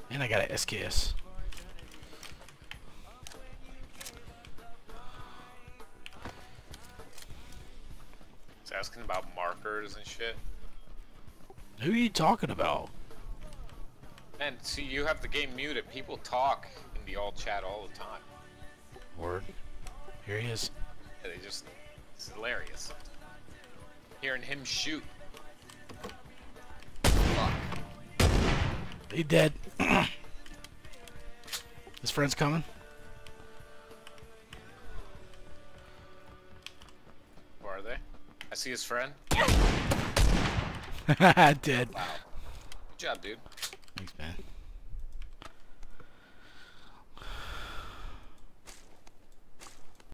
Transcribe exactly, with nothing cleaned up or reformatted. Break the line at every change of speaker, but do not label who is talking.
And I got an S K S.
He's asking about markers and shit.
Who are you talking about?
Man, see, you have the game muted. People talk in the all chat all the time.
Word. Here he is.
Yeah, they just, it's hilarious. Hearing him shoot. Fuck.
He dead. His friend's coming.
Where are they? I see his friend.
Dead.
Wow. Good job, dude.
Thanks, man.